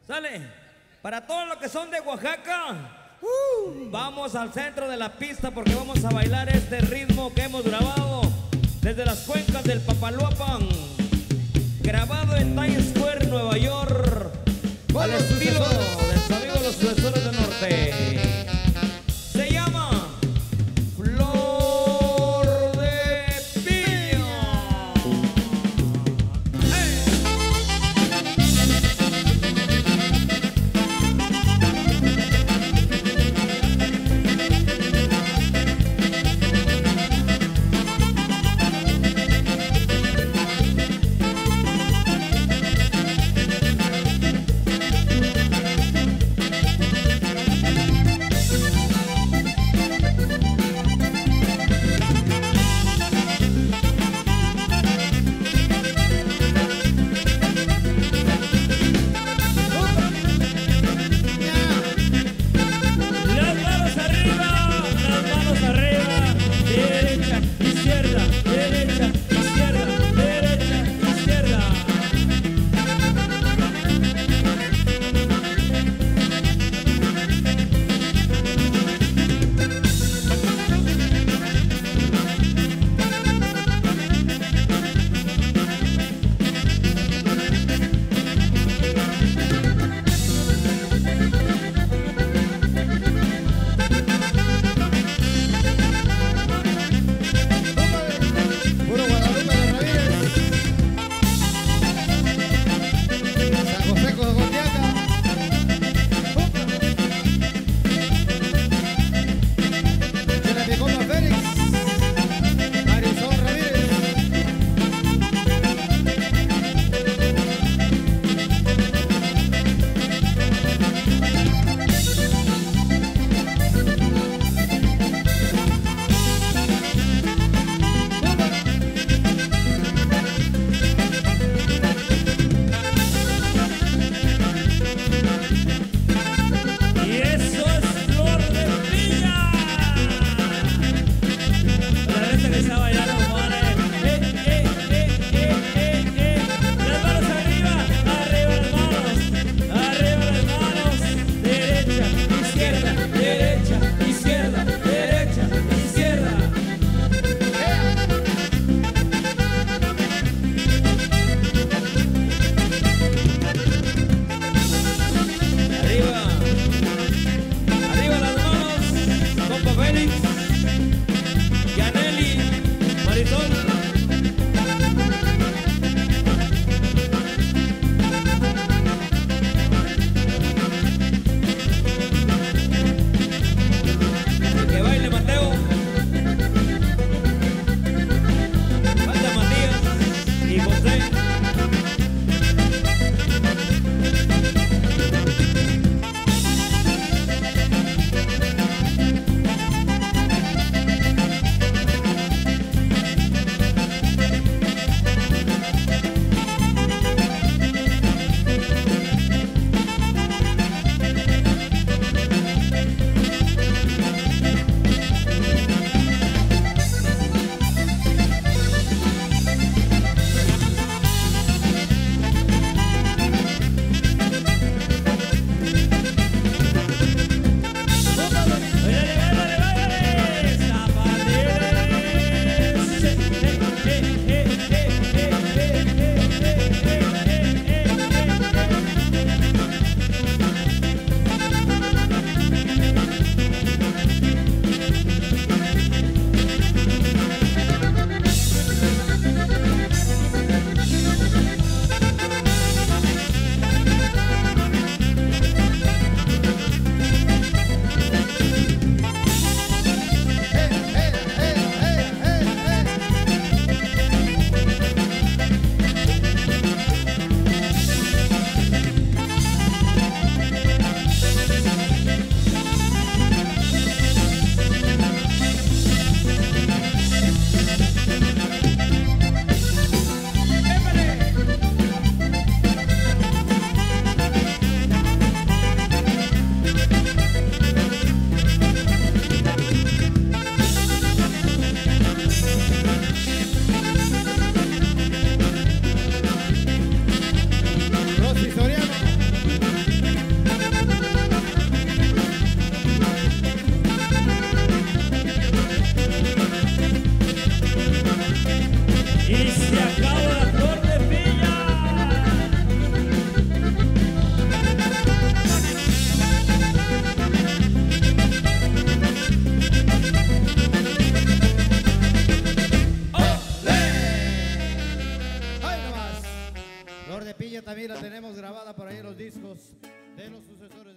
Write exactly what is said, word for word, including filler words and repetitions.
Sale. Para todos los que son de Oaxaca, uh, vamos al centro de la pista porque vamos a bailar este ritmo que hemos grabado desde las cuencas del Papaloapan, grabado en Times Square, Nueva York, al estilo de sus amigos los sucesores del norte. Se llama Flor de Piña. ¡Hey! también la tenemos grabada por ahí en los discos de los sucesores.